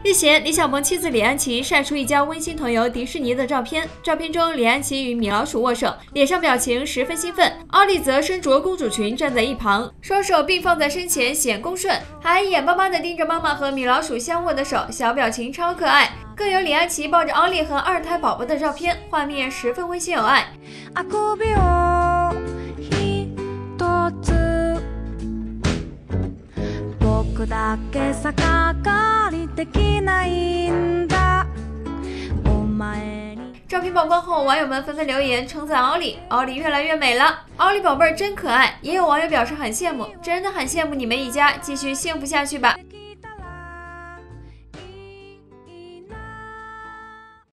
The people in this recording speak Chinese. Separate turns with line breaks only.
日前，李小鹏妻子李安琪晒出一家温馨同游迪士尼的照片。照片中，李安琪与米老鼠握手，脸上表情十分兴奋。奥莉则身着公主裙站在一旁，双手并放在身前显恭顺，还眼巴巴地盯着妈妈和米老鼠相握的手，小表情超可爱。更有李安琪抱着奥莉和二胎宝宝的照片，画面十分温馨有爱。照片曝光后，网友们纷纷留言称赞奥莉，奥莉越来越美了，奥莉宝贝儿真可爱。也有网友表示很羡慕，真的很羡慕你们一家，继续幸福下去吧。